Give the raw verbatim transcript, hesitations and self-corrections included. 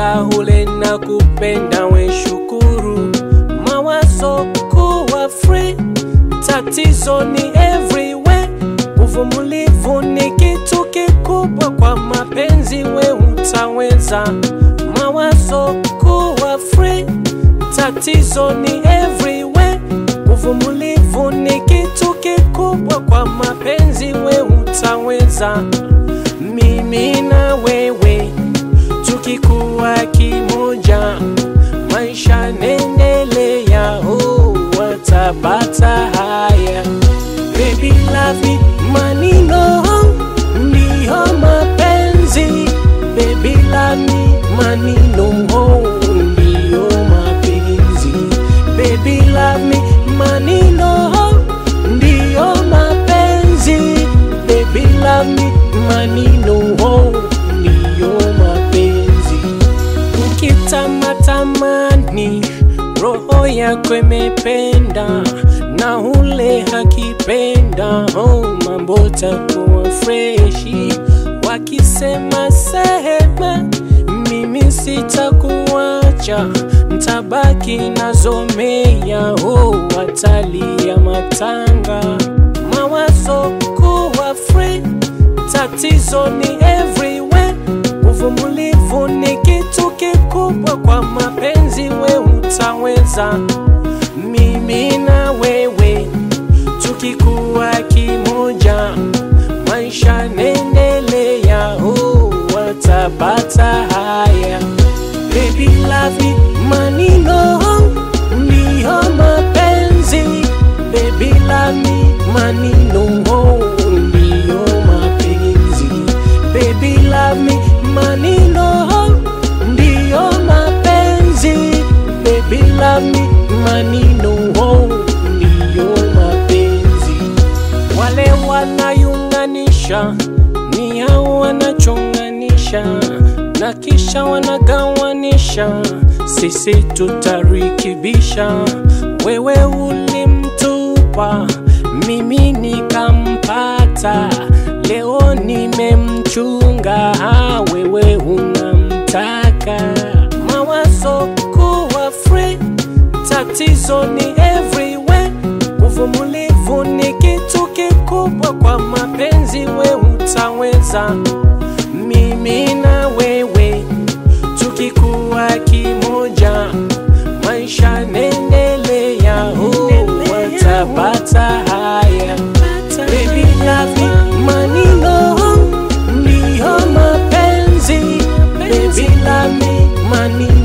muda ule na kupenda we shukuru. Mawazo kuwa free, tatizo ni everywhere. Uvumulivu ni kitu kikubwa kwa mapenzi, we utaweza. Mawazo kuwa free, tatizo ni everywhere. Uvumulivu ni kitu kikubwa kwa mapenzi, we utaweza. Mimi na wewe tukikuwa kimoja, maisha nendelea, oh, watapata haya. Baby love me, manino ndiyo mapenzi. Baby love me, manino ndiyo mapenzi. Baby love me, manino ndiyo mapenzi. Baby love me, manino ndiyo mapenzi. Ukitamatamani roho yako imependa, na ule hakipenda, oh, mambo takuwa freshi. Wakisema sema, mimi sitakuacha, ntabaki nazomea, oh, watalia matanga. Mawazo kuwa free, tatizo ni everywhere. Uvumulivu ni kitu kikubwa kwa mapenzi, we utaweza. Mimi na wewe tukikuwa kimoja, maisha nendelea, oh, watapata haya. Baby love me, manino ndiyo mapenzi. Baby love me, manino ndiyo mapenzi. Baby love me, manino ndiyo mapenzi. Baby love me, manino ndiyo mapenzi. Wale wanayunganisha ni hao wanachonganisha, na kisha wanagawanisha, sisi tutarikibisha. Wewe ulimtupa, mimi nikampata, leo nimemchunga, wewe unamtaka. Mawazo kuwa free, tatizo ni everywhere. Uvumulivu ni kitu kikubwa kwa mapenzi, we utaweza. Mimi na wewe tukikuwa kimoja, maisha nendelea, oh, watapata haya. Baby love me, manino ndiyo mapenzi. Baby love me, manino